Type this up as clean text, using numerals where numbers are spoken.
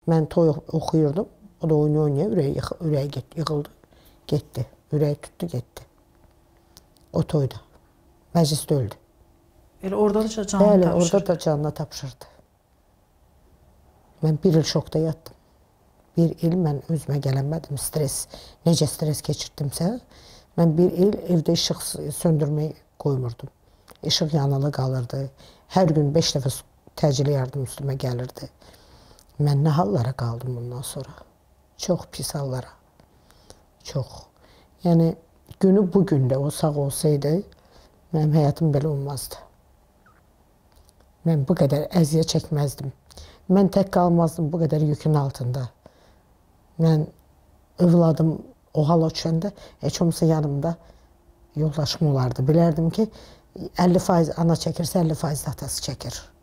Mən toy oxuyurdum. O da oynaya ürəyi yıxıldı, getdi. Ürəyi tutdu, getdi. O toyda. Məclisdə öldü. Elə orada da canını tapşırdı. Bəli, orada da canına tapşırdı. Mən 1 il şokda yatdım. 1 il mən özümə gələnmədim. Stres, necə stres keçirdimsə, mən 1 il evdə işıq söndürməyi qoymurdum. İşıq yanılı qalırdı. Hər gün 5 dəfə təcili yardım üstümə gəlirdi. Mən nə hallara qaldım bundan sonra? Çox pis hallara. Çox. Yəni, günü bu gündə o sağ olsaydı, mənim həyatım belə olmazdı. Mən bu qədər əziyyət çəkməzdim. Mən tək qalmazdım bu qədər yükün altında. Mən övladım o hala düşəndə heç olmasa yanımda yoldaşım olardı. Bilərdim ki, 50% ana çəkirsə 50% atası çəkir.